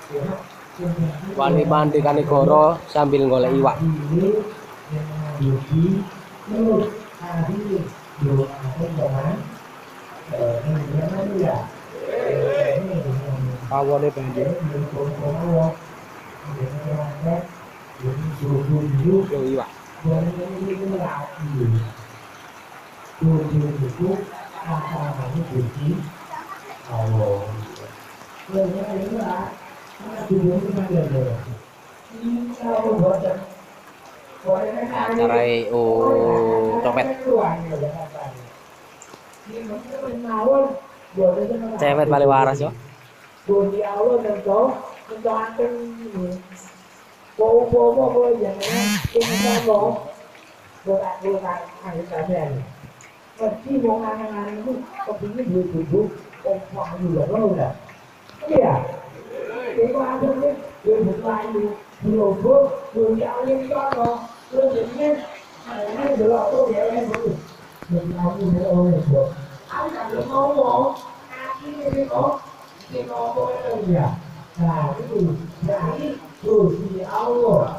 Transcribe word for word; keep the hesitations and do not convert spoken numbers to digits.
Wani mandi Kanigoro sambil golek iwak. Awalnya banjir. Yo iwak. Acara oh copet. Cewek paling waras yo. Khi một ngàn ngàn nó có tính cái người chủ chủ ông hoàng nhiều lâu rồi kìa cái qua thôi đấy người một vài người nhiều thuốc người nhau lên cho nó tôi chỉ nghe nghe được là tôi để em rồi mình nào như thế ơi được ai chẳng được ngon bộ à khi cái có cái ngon tôi là gì à là cái gì là cái từ thì ao rồi